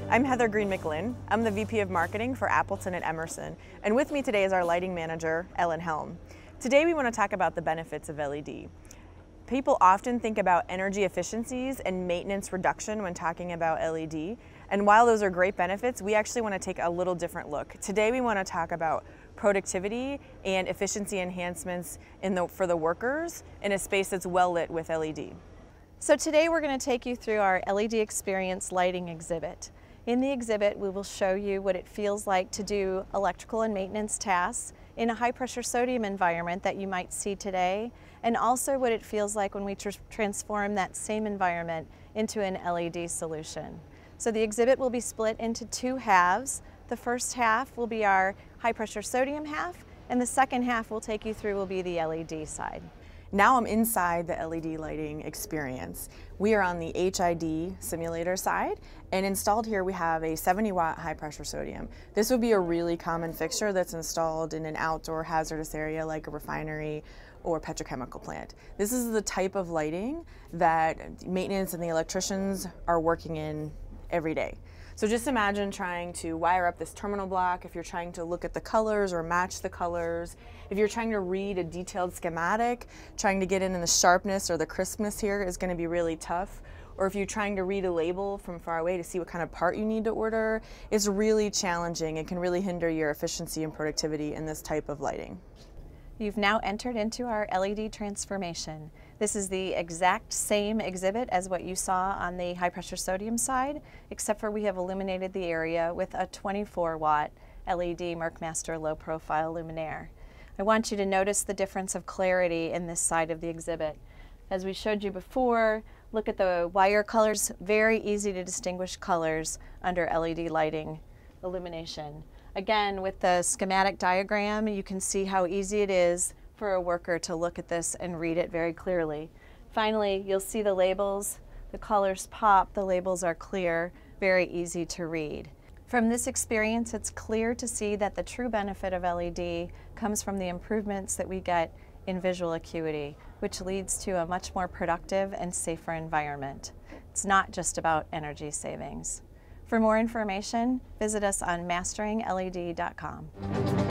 I'm Heather Green-Ellen. I'm the VP of Marketing for Appleton at Emerson, and with me today is our lighting manager, Ellen Helm. Today we want to talk about the benefits of LED. People often think about energy efficiencies and maintenance reduction when talking about LED, and while those are great benefits, we actually want to take a little different look. Today we want to talk about productivity and efficiency enhancements for the workers in a space that's well lit with LED. So today we're going to take you through our LED Experience lighting exhibit. In the exhibit, we will show you what it feels like to do electrical and maintenance tasks in a high-pressure sodium environment that you might see today, and also what it feels like when we transform that same environment into an LED solution. So the exhibit will be split into two halves. The first half will be our high-pressure sodium half, and the second half we'll take you through will be the LED side. Now I'm inside the LED lighting experience. We are on the HID simulator side, and installed here we have a 70-watt high-pressure sodium. This would be a really common fixture that's installed in an outdoor hazardous area like a refinery or petrochemical plant. This is the type of lighting that maintenance and the electricians are working in every day. So just imagine trying to wire up this terminal block, if you're trying to look at the colors or match the colors, if you're trying to read a detailed schematic, trying to get in the sharpness or the crispness here is going to be really tough. Or if you're trying to read a label from far away to see what kind of part you need to order, it's really challenging. It can really hinder your efficiency and productivity in this type of lighting. You've now entered into our LED transformation. This is the exact same exhibit as what you saw on the high-pressure sodium side, except for we have illuminated the area with a 24-watt LED Merckmaster low-profile luminaire. I want you to notice the difference of clarity in this side of the exhibit. As we showed you before, look at the wire colors, very easy to distinguish colors under LED lighting illumination. Again, with the schematic diagram, you can see how easy it is for a worker to look at this and read it very clearly. Finally, you'll see the labels. The colors pop, the labels are clear, very easy to read. From this experience, it's clear to see that the true benefit of LED comes from the improvements that we get in visual acuity, which leads to a much more productive and safer environment. It's not just about energy savings. For more information, visit us on masteringled.com.